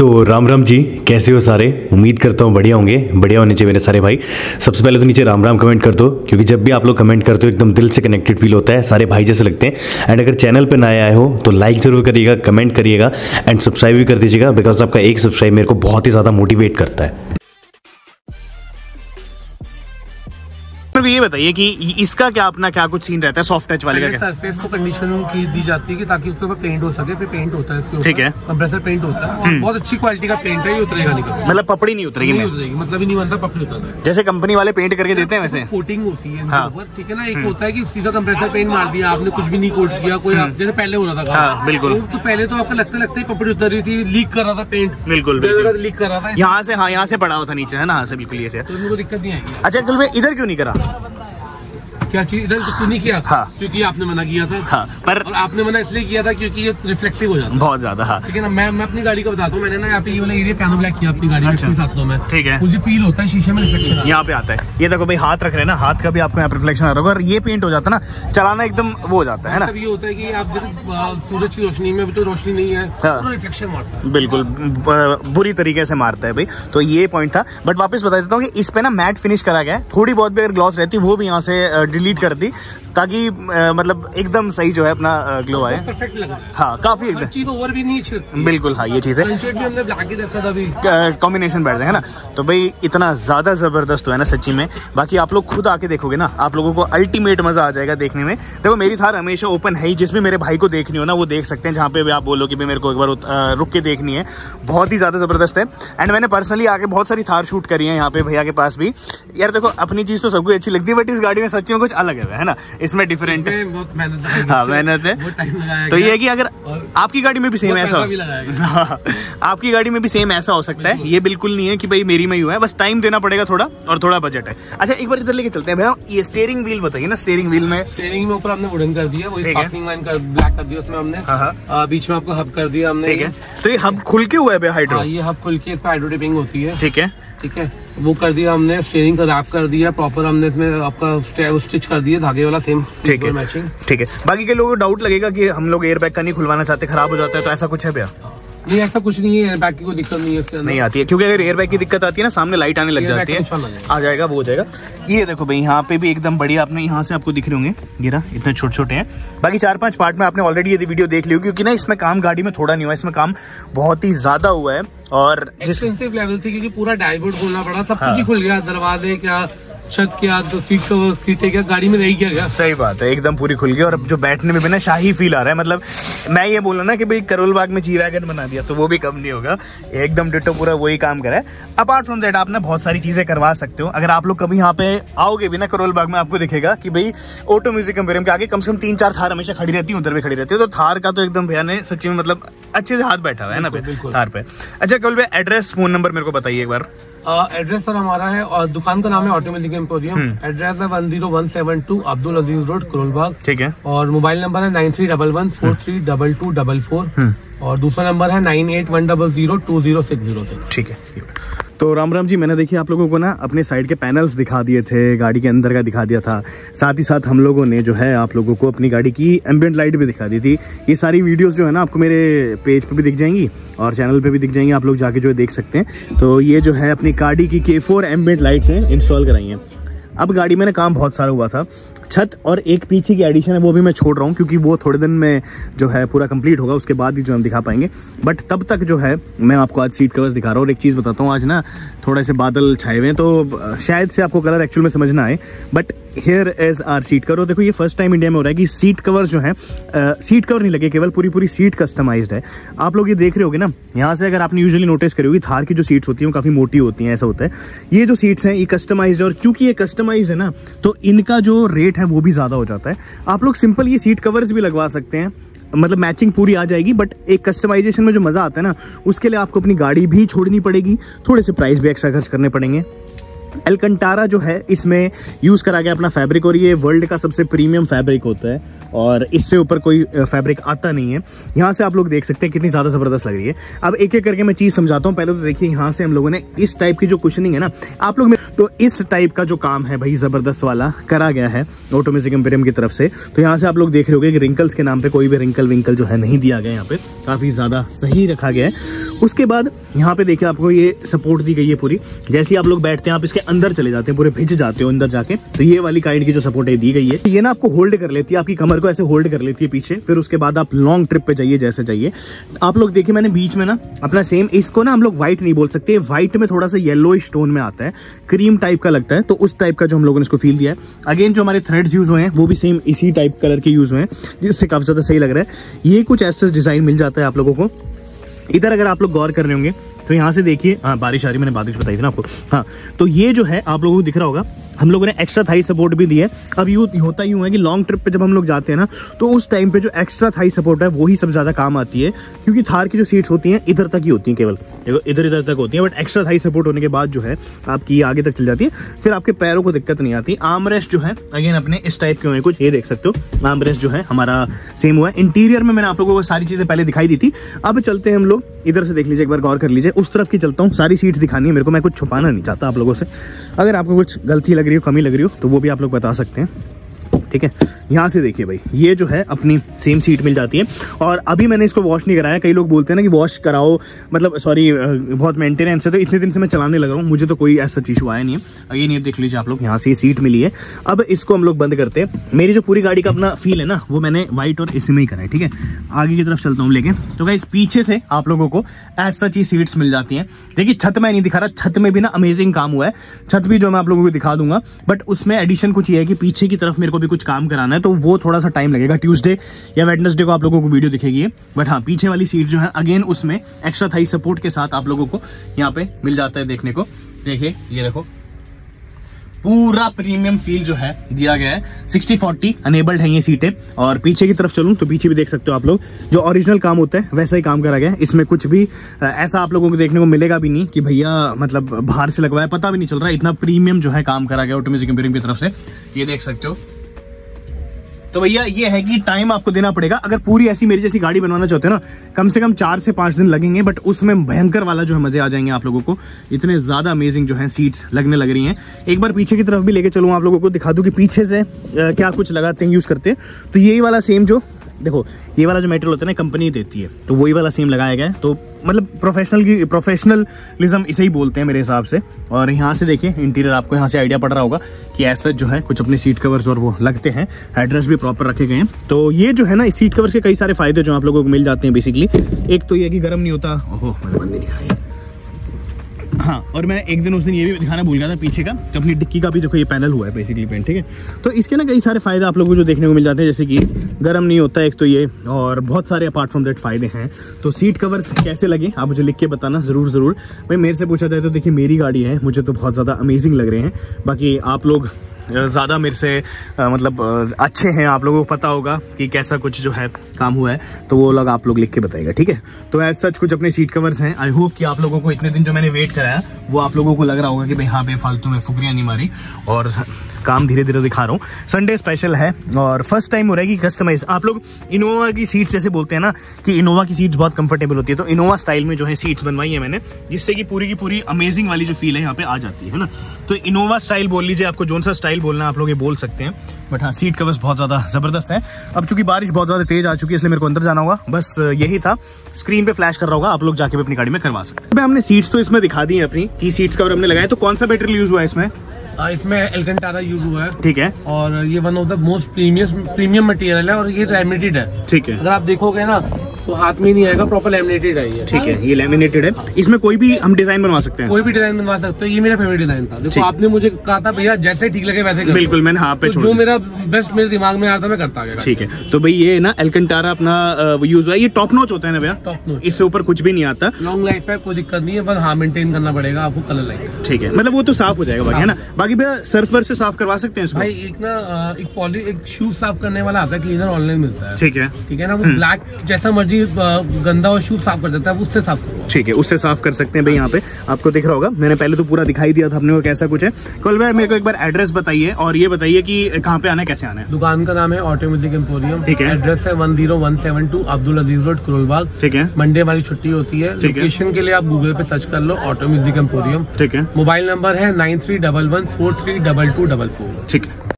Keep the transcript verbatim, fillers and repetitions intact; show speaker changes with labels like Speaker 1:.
Speaker 1: तो राम राम जी, कैसे हो सारे। उम्मीद करता हूँ बढ़िया होंगे। बढ़िया होने चाहिए मेरे सारे भाई। सबसे पहले तो नीचे राम राम कमेंट कर दो, क्योंकि जब भी आप लोग कमेंट करते हो एकदम दिल से कनेक्टेड फील होता है, सारे भाई जैसे लगते हैं। एंड अगर चैनल पे नए आए हो तो लाइक ज़रूर करिएगा, कमेंट करिएगा एंड सब्सक्राइब भी कर दीजिएगा, बिकॉज आपका एक सब्सक्राइब मेरे को बहुत ही ज़्यादा मोटिवेट करता है।
Speaker 2: ये बताइए कि इसका क्या अपना क्या कुछ सीन रहता है सॉफ्ट टच वाले का?
Speaker 3: सरफेस को कंडीशन की दी जाती है कि ताकि उसके ऊपर पेंट हो सके, फिर पेंट होता है इसके ऊपर।
Speaker 2: ठीक है,
Speaker 3: कंप्रेसर पेंट होता है और बहुत अच्छी क्वालिटी का पेंट है, ये उतरेगा नहीं कभी।
Speaker 2: मतलब पपड़ी नहीं उतरेगी?
Speaker 3: नहीं उतरेगी, मतलब ही नहीं बनता, पपड़ी उतरता है।
Speaker 2: जैसे कंपनी वाले पेंट करके देते हैं वैसे
Speaker 3: कोटिंग होती है
Speaker 2: हाँ।
Speaker 3: ऊपर, ठीक है ना। एक होता है कि सीधा कंप्रेसर पेंट मार दिया आपने, कुछ भी नहीं कोट किया कोई, जैसे पहले हो रहा था।
Speaker 2: हाँ, बिल्कुल।
Speaker 3: तो पहले तो आपको लगता लगता ही पपड़ी उतर रही थी, लीक कर रहा था पेंट।
Speaker 2: बिल्कुल
Speaker 3: लीक कर रहा था
Speaker 2: यहाँ से। हाँ, यहाँ से पड़ा हुआ था नीचे, है ना। से बिल्कुल ये से,
Speaker 3: तो उनको दिक्कत नहीं आएगी।
Speaker 2: अच्छा कल इधर क्यों नहीं करा?
Speaker 3: क्या चीज इधर तो नहीं किया?
Speaker 2: हाँ।
Speaker 3: क्योंकि आपने मना किया था।
Speaker 2: हाँ, पर
Speaker 3: और आपने मना इसलिए किया था क्योंकि ये रिफ्लेक्टिव हो जाता है
Speaker 2: बहुत ज्यादा। हाँ,
Speaker 3: ठीक है ना। मैं मैं अपनी गाड़ी का बताता हूँ, मैंने ना यहाँ पे ये वाला एरिया पियानो ब्लैक किया अपनी गाड़ी में।
Speaker 2: अच्छा।
Speaker 3: साथ में
Speaker 2: ठीक है,
Speaker 3: मुझे फील होता है शीशे में रिफ्लेक्शन
Speaker 2: यहाँ पे आता है। ये देखो भाई, हाथ रख रहे हैं ना, हाथ का भी आपको यहाँ पे रिफ्लेक्शन आ रहा होगा। और ये पेंट हो जाता है ना, चलाना एकदम वो हो जाता है ना।
Speaker 3: ये होता है कि आप जब सूरज की रोशनी में भी तो रोशनी नहीं है,
Speaker 2: हाँ।
Speaker 3: रिफ्लेक्शन मारता है,
Speaker 2: बिल्कुल बुरी तरीके से मारता है भाई। तो ये पॉइंट था। बट वापस बता देता हूँ कि इस पे ना मैट फिनिश करा गया है। थोड़ी बहुत भी अगर ग्लॉस रहती वो भी यहाँ से डिलीट कर दी, ताकि मतलब एकदम सही जो है अपना ग्लो आए।
Speaker 3: परफेक्ट लग रहा है।
Speaker 2: हाँ, काफी एकदम
Speaker 3: चीज ओवर भी नहीं छिड़कती।
Speaker 2: बिल्कुल। हाँ, ये चीज है,
Speaker 3: भी हमने ब्लैक ही रखा था अभी,
Speaker 2: कॉम्बिनेशन बैठ जाएगा ना। तो भाई इतना ज्यादा जबरदस्त है ना सच्ची में। बाकी आप लोग खुद आके देखोगे ना, आप लोगों को अल्टीमेट मजा आ जाएगा देखने में। देखो मेरी थार हमेशा ओपन है ही, जिसमें मेरे भाई को देखनी हो ना वो देख सकते हैं, जहाँ पे भी आप बोलो कि भाई मेरे को एक बार रुक के देखनी है। बहुत ही ज्यादा जबरदस्त है। एंड मैंने पर्सनली आके बहुत सारी थार शूट करी है यहाँ पे भैया के पास भी। यार देखो, अपनी चीज तो सबको अच्छी लगती है, बट इस गाड़ी में सच्ची में कुछ अलग है ना। इसमें डिफरेंट है,
Speaker 3: बहुत मेहनत
Speaker 2: हाँ मेहनत है। तो ये है कि अगर आपकी गाड़ी में भी सेम ऐसा हो, आपकी गाड़ी में भी सेम ऐसा हो सकता है। ये बिल्कुल नहीं है कि भाई मेरी में ही हुआ है, बस टाइम देना पड़ेगा थोड़ा, और थोड़ा बजट है। अच्छा एक बार इधर लेके चलते हैं भैया। ये स्टीयरिंग व्हील बताइए ना। स्टीयरिंग व्हील में
Speaker 3: स्टीयरिंग में ऊपर हमने वुडन कर दिया, वो स्पार्कलिंग लाइन कर ब्लैक कर दिया उसमें हमने। बीच में आपको हब कर दिया हमने। ठीक है,
Speaker 2: तो ये हब खुल के हुआ है हाइड्रो?
Speaker 3: ये हब खुल के, इस पर हाइड्रो टिपिंग होती है।
Speaker 2: ठीक है,
Speaker 3: ठीक है, वो कर दिया हमने। स्टीयरिंग का रैप कर दिया प्रॉपर हमने, इसमें आपका स्टिच कर दिया धागे वाला सेम।
Speaker 2: ठीक है, मैचिंग। ठीक है। बाकी के लोगों को डाउट लगेगा कि हम लोग एयर बैग का नहीं खुलवाना चाहते, खराब हो जाता है, तो ऐसा कुछ है भैया?
Speaker 3: नहीं, ऐसा कुछ नहीं है। एयर बैग की कोई दिक्कत नहीं है इसके अंदर,
Speaker 2: नहीं आती है। क्योंकि अगर एयर बैग की दिक्कत आती है ना, सामने लाइट आने लग जाती है, आ जाएगा वो हो जाएगा। ये देखो भाई, यहाँ पे भी एकदम बढ़िया। आपने यहाँ से आपको दिख रहे होंगे गिरा, इतने छोटे छोटे हैं। बाकी चार पांच पार्ट में आपने ऑलरेडी ये वीडियो देख ली होगी, क्योंकि ना इसमें काम गाड़ी में थोड़ा नहीं हुआ, इसमें काम बहुत ही ज्यादा हुआ है। और
Speaker 3: एक्सपेंसिव लेवल थी, क्योंकि पूरा डैशबोर्ड खोलना पड़ा, सब कुछ ही खुल गया, दरवाजे क्या, छत क्या, तो सीट कवर, सीटें क्या, गाड़ी में रही क्या गया।
Speaker 2: सही बात है, एकदम पूरी खुल गई। और जो बैठने में भी ना शाही फील आ रहा है। मतलब मैं ये बोला ना कि भाई करोल बाग में जी वैगन बना दिया, तो वो भी कम नहीं होगा। एकदम डिटो पूरा वही काम करा है। अपार्ट फ्रॉम दैट आप ना बहुत सारी चीजें करवा सकते हो। अगर आप लोग कभी यहाँ पे आओगे भी ना करोल बाग में, आपको दिखेगा कि भाई ऑटो म्यूजिक एम्पोरियम के आगे कम से कम तीन चार थार हमेशा खड़ी रहती है, उधर भी खड़ी रहती है। तो थार का तो एकदम भैया ने सच्ची में मतलब अच्छे से हाथ बैठा हुआ है ना पे थार पे। अच्छा कल भैया एड्रेस, फोन नंबर मेरे को बताइए एक बार।
Speaker 3: एड्रेस uh, सर हमारा है, और दुकान का नाम है ऑटो म्यूजिक एम्पोरियम। एड्रेस है one zero one seven two Abdul Aziz road, Karol Bagh. ठीक है। और मोबाइल नंबर है nine three double one four three double two double four, और दूसरा नंबर है nine eight one double zero two zero six zero six. ठीक है।
Speaker 2: तो राम राम जी, मैंने देखिए आप लोगों को ना अपने साइड के पैनल्स दिखा दिए थे, गाड़ी के अंदर का दिखा दिया था। साथ ही साथ हम लोगों ने जो है आप लोगों को अपनी गाड़ी की एम्बिएंट लाइट भी दिखा दी थी। ये सारी वीडियोस जो है ना आपको मेरे पेज पे भी दिख जाएंगी और चैनल पे भी दिख जाएंगी, आप लोग जाके जो है देख सकते हैं। तो ये जो है अपनी गाड़ी की के फोर एम्बिएंट लाइट्स हैं, इंस्टॉल कराई हैं। अब गाड़ी में ना काम बहुत सारा हुआ था। छत और एक पीछे की एडिशन है वो भी मैं छोड़ रहा हूँ, क्योंकि वो थोड़े दिन में जो है पूरा कंप्लीट होगा, उसके बाद ही जो हम दिखा पाएंगे। बट तब तक जो है मैं आपको आज सीट कवर्स दिखा रहा हूँ। और एक चीज़ बताता हूँ, आज ना थोड़े से बादल छाए हुए हैं, तो शायद से आपको कलर एक्चुअल में समझ ना आए, but here is our seat cover. देखो ये फर्स्ट टाइम इंडिया में हो रहा है कि सीट कवर जो है, सीट कवर नहीं लगे, केवल पूरी पूरी सीट कस्टमाइज्ड है। आप लोग ये देख रहे होगे ना, यहाँ से अगर आपने यूजुअली नोटिस करी होगी, थार की जो सीट्स होती हैं वो काफ़ी मोटी होती हैं, ऐसा होता है। ये जो सीट्स हैं ये कस्टमाइज्ड है, और क्योंकि ये कस्टमाइज्ड है ना, तो इनका जो रेट है वो भी ज़्यादा हो जाता है। आप लोग सिंपल ये सीट कवर्स भी लगवा सकते हैं, मतलब मैचिंग पूरी आ जाएगी। बट एक कस्टमाइजेशन में जो मज़ा आता है ना, उसके लिए आपको अपनी गाड़ी भी छोड़नी पड़ेगी, थोड़े से प्राइस भी एक्स्ट्रा खर्च करने पड़ेंगे। एलकंटारा जो है इसमें यूज़ करा गया अपना फैब्रिक, और ये वर्ल्ड का सबसे प्रीमियम फैब्रिक होता है। और इससे ऊपर कोई फैब्रिक आता नहीं है। यहाँ से आप लोग देख सकते हैं कितनी ज़्यादा ज़बरदस्त लग रही है। अब एक एक करके मैं चीज़ समझाता हूँ। पहले तो देखिए यहाँ से हम लोगों ने इस टाइप की जो कुशनिंग है ना, आप लोग में तो इस टाइप का जो काम है भाई ज़बरदस्त वाला करा गया है ऑटो म्यूजिक एम्पोरियम की तरफ से। तो यहाँ से आप लोग देख रहे होंगे कि रिंकल्स के नाम पे कोई भी रिंकल विंकल जो है नहीं दिया गया, यहाँ पे काफ़ी ज़्यादा सही रखा गया है। उसके बाद यहाँ पे देखिए आपको ये सपोर्ट दी गई है पूरी। जैसे ही आप लोग बैठते हैं आप इसके अंदर चले जाते हैं, पूरे भिज जाते हो अंदर जाके, तो ये वाली काइंड की जो सपोर्ट है दी गई है, ये ना आपको होल्ड कर लेती है, आपकी कमर को ऐसे होल्ड कर लेती है पीछे। फिर उसके बाद आप लॉन्ग ट्रिप पे जाइए जैसे जाइए। आप लोग देखिए मैंने बीच में ना अपना सेम, इसको ना हम लोग व्हाइट नहीं बोल सकते, व्हाइट में थोड़ा सा येलो स्टोन में आता है, क्रीम टाइप का लगता है, तो उस टाइप का जो हम लोगों ने इसको फील दिया है। अगेन जो हमारे थ्रेड्स यूज हुए हैं वो भी सेम इसी टाइप कलर के यूज हुए हैं, जिससे काफी ज्यादा सही लग रहा है। ये कुछ ऐसा डिजाइन मिल जाता है आप लोगों को। इधर अगर आप लोग गौर कर रहे होंगे तो यहाँ से देखिए, हाँ बारिश आ रही, मैंने बारिश बताई थी ना आपको। हाँ तो ये जो है आप लोगों को दिख रहा होगा, हम लोगों ने एक्स्ट्रा थाई सपोर्ट भी दी है। अब यूँ होता यूँ है कि लॉन्ग ट्रिप पे जब हम लोग जाते हैं ना, तो उस टाइम पे जो एक्स्ट्रा थाई सपोर्ट है वो ही सबसे ज्यादा काम आती है, क्योंकि थार की जो सीट्स होती हैं इधर तक ही होती हैं, केवल इधर इधर तक होती है, बट एक्स्ट्रा थाई सपोर्ट होने के बाद जो है आपकी आगे तक चल जाती है, फिर आपके पैरों को दिक्कत नहीं आती। आर्म रेस्ट जो है अगेन अपने इस टाइप के हुए कुछ, ये देख सकते हो आर्म रेस्ट जो है हमारा सेम हुआ है। इंटीरियर में मैंने आप लोगों को सारी चीजें पहले दिखाई दी थी। अब चलते हैं हम लोग इधर से, देख लीजिए एक बार गौर कर लीजिए, उस तरफ की चलता हूँ, सारी सीट्स दिखानी है मेरे को, मैं कुछ छुपाना नहीं चाहता आप लोगों से। अगर आपको कुछ गलती लग रही हो, कमी लग रही हो, तो वो भी आप लोग बता सकते हैं, ठीक है। यहाँ से देखिए भाई, ये जो है अपनी सेम सीट मिल जाती है, और अभी मैंने इसको वॉश नहीं कराया। कई लोग बोलते हैं ना कि वॉश कराओ, मतलब सॉरी बहुत मेंटेनेंस है, तो इतने दिन से मैं चलाने लगा हूँ, मुझे तो कोई ऐसा इशू आया नहीं है। ये नहीं देख लीजिए आप लोग, यहाँ से सीट मिली है। अब इसको हम लोग बंद करते हैं। मेरी जो पूरी गाड़ी का अपना फील है ना, वो मैंने व्हाइट और इसी में ही करा है, ठीक है। आगे की तरफ चलता हूँ लेके, तो गाइस पीछे से आप लोगों को एज सच ही सीट्स मिल जाती हैं। देखिए छत में नहीं दिखा रहा, छत में भी ना अमेजिंग काम हुआ है, छत भी जो मैं आप लोगों को दिखा दूंगा, बट उसमें एडिशन कुछ ये है कि पीछे की तरफ मेरे को भी कुछ काम कराना है, तो वो थोड़ा सा टाइम लगेगा। ट्यूसडे या वेडनेसडे को आप लोगों को वीडियो दिखेगी, बट हाँ पीछे वाली सीट जो है अगेन उसमें एक्स्ट्रा थाई सपोर्ट के साथ आप लोगों को यहाँ पे मिल जाता है देखने को। देखिए ये देखो, पूरा प्रीमियम फील जो है दिया गया है। सिक्सटी फोर्टी अनेबल्ड है ये सीटें। और पीछे की तरफ चलूं तो पीछे भी देख सकते हो आप लोग, जो ओरिजिनल काम होता है वैसा ही काम करा गया है। इसमें कुछ भी ऐसा आप लोगों को देखने को मिलेगा भी नहीं कि भैया मतलब बाहर से लगवाया, पता भी नहीं चल रहा, इतना प्रीमियम जो है काम करा गया ऑटो म्यूजिक एम्पोरियम की तरफ से, ये देख सकते हो। तो भैया ये है कि टाइम आपको देना पड़ेगा। अगर पूरी ऐसी मेरी जैसी गाड़ी बनवाना चाहते हो ना, कम से कम चार से पांच दिन लगेंगे, बट उसमें भयंकर वाला जो है मजे आ जाएंगे आप लोगों को। इतने ज्यादा अमेजिंग जो है सीट्स लगने लग रही हैं। एक बार पीछे की तरफ भी लेके चलूँ, आप लोगों को दिखा दूं कि पीछे से आ, क्या कुछ लगाते हैं, यूज करते हैं। तो यही वाला सेम जो देखो, ये वाला जो मटेरियल होता है ना कंपनी देती है, तो वही वाला सेम लगाया गया है। तो मतलब प्रोफेशनल की प्रोफेशनलिज्म इसे ही बोलते हैं मेरे हिसाब से। और यहाँ से देखिए इंटीरियर, आपको यहाँ से आइडिया पड़ रहा होगा कि ऐसा जो है कुछ अपने सीट कवर्स और वो लगते हैं, एड्रेस भी प्रॉपर रखे गए हैं। तो ये जो है ना, इस सीट कवर्स के कई सारे फायदे जो आप लोगों को मिल जाते हैं बेसिकली। एक तो ये कि गर्म नहीं होता। ओहो मैंने बंद नहीं दिखाई। हाँ, और मैं एक दिन उस दिन ये भी दिखाना भूल गया था पीछे का, तो अपनी डिक्की का भी देखो ये पैनल हुआ है बेसिकली पेंट, ठीक है। तो इसके ना कई सारे फायदे आप लोगों को जो देखने को मिल जाते हैं, जैसे कि गर्म नहीं होता एक तो ये, और बहुत सारे अपार्ट फ्रॉम दैट फायदे हैं। तो सीट कवर्स कैसे लगे आप मुझे लिख के बताना जरूर जरूर। भाई मेरे से पूछा जाए तो देखिए मेरी गाड़ी है, मुझे तो बहुत ज़्यादा अमेजिंग लग रहे हैं। बाकी आप लोग ज़्यादा मेरे से आ, मतलब आ, अच्छे हैं, आप लोगों को पता होगा कि कैसा कुछ जो है काम हुआ है, तो वो लोग आप लोग लिख के बताइएगा, ठीक है। तो एज सच कुछ अपने सीट कवर्स हैं। आई होप कि आप लोगों को इतने दिन जो मैंने वेट कराया वो आप लोगों को लग रहा होगा कि भाई हाँ बेफालतू में फुकरियाँ नहीं मारी, और काम धीरे धीरे दिखा रहा हूँ। संडे स्पेशल है और फर्स्ट टाइम हो रहा है कि कस्टमाइज, आप लोग इनोवा की सीट्स जैसे बोलते हैं ना कि इनोवा की सीट्स बहुत कंफर्टेबल होती है, तो इनोवा स्टाइल में जो है सीट्स बनवाई है मैंने, जिससे कि पूरी की पूरी अमेजिंग वाली जो फील है यहाँ पे आ जाती है ना। तो इनोवा स्टाइल बोल लीजिए, आपको जोन सा स्टाइल बोलना आप लोग ये बोल सकते हैं, बट हाँ सीट कवर्स बहुत ज्यादा जबरदस्त है। अब चूंकि बारिश बहुत ज्यादा तेज आ चुकी है, इसलिए मेरे को अंदर जाना होगा। बस यही था, स्क्रीन पे फ्लैश कर रहा होगा, आप लोग जाके भी अपनी गाड़ी में करवा सकते हैं। हमने सीट्स तो इसमें दिखा दी है अपनी, की सीट्स कवर हमने लगाया। तो कौन सा मटेरियल यूज हुआ है इसमें?
Speaker 3: इसमें एल्कंटारा यूज हुआ है,
Speaker 2: ठीक है।
Speaker 3: और ये one of the most premium premium material है, और ये लैमिनेटेड है,
Speaker 2: ठीक है।
Speaker 3: अगर आप देखोगे ना तो हाथ में नहीं आएगा, प्रॉपर लैमिनेटेड है ये,
Speaker 2: ठीक है। ये लैमिनेटेड है, इसमें कोई भी हम डिजाइन बनवा सकते हैं,
Speaker 3: कोई भी डिजाइन बनवा सकते हो। ये मेरा फेवरेट डिजाइन था। देखो आपने मुझे कहा था भैया जैसे ठीक लगे वैसे करो,
Speaker 2: बिल्कुल मैंने हाँ पे
Speaker 3: तो जो मेरा बेस्ट मेरे दिमाग में आ रहा था मैं करता गया,
Speaker 2: ठीक है। तो भाई ये ना एल्कंटारा अपना यूज हुआ है, ये टॉप नॉच होता है ना भैया,
Speaker 3: टॉप नॉच,
Speaker 2: इससे ऊपर कुछ भी नहीं आता।
Speaker 3: लॉन्ग लाइफ है, कोई दिक्कत नहीं है, बस हाँ मेंटेन करना पड़ेगा आपको कलर लाइफ,
Speaker 2: ठीक है। मतलब वो तो साफ हो जाएगा बाकी, है ना। बाकी भैया सर्फ वर्फ से साफ करवा सकते हैं इसको?
Speaker 3: भाई एक ना एक पॉली एक शूज साफ करने वाला आता है, क्लीनर ऑनलाइन मिलता है,
Speaker 2: ठीक है,
Speaker 3: ठीक है ना। वो ब्लैक जैसा मर्जी गंदा और शूज साफ कर देता है, उससे साफ करो,
Speaker 2: ठीक है, उससे साफ कर सकते हैं भाई। यहाँ पे आपको दिख रहा होगा, मैंने पहले तो पूरा दिखाई दिया था अपने को कैसा कुछ है। कल भाई मेरे को एक बार एड्रेस बताइए, और ये बताइए कि कहाँ पे आना है, कैसे आना है।
Speaker 3: दुकान का नाम है ऑटो म्यूजिक एम्पोरियम,
Speaker 2: ठीक है।
Speaker 3: एड्रेस है one zero one seven two Abdul Aziz road Karolbagh, ठीक है। मंडे हमारी छुट्टी होती है। लोकेशन के लिए आप गूगल पे सर्च कर लो ऑटो म्यूजिक एम्पोरियम, ठीक है। मोबाइल नंबर है nine three double one four three double two double four, ठीक है।